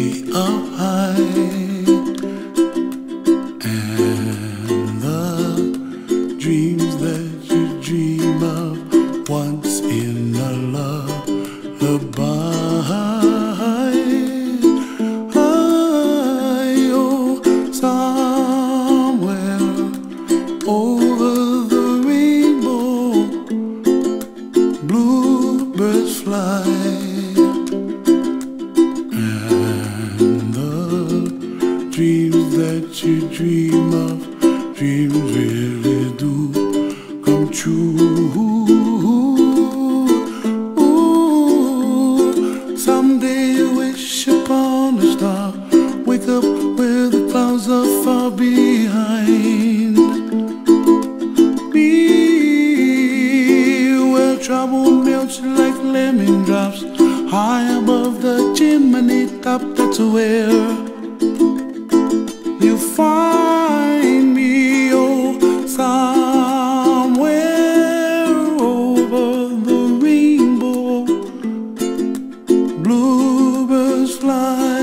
up high, and the dreams that you dream of once in a lullaby. Oh, somewhere over the rainbow, bluebirds fly. Dreams that you dream of, dreams really do come true. Ooh, someday you wish upon a star, wake up where the clouds are far behind. Be where trouble melts like lemon drops, high above the chimney top. That's where you find me, oh, somewhere over the rainbow, bluebirds fly,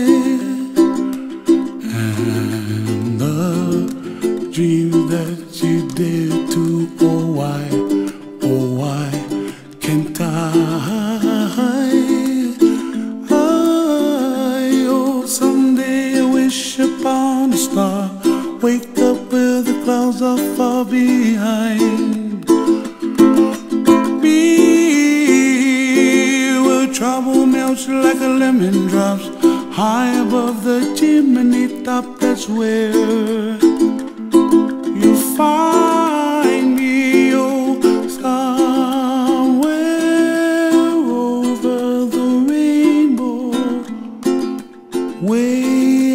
and the dreams that you dare to, oh why can't I? Upon a star, wake up where the clouds are far behind. Be where trouble melts like a lemon drops, high above the chimney top. That's where you find me, oh, somewhere over the rainbow, way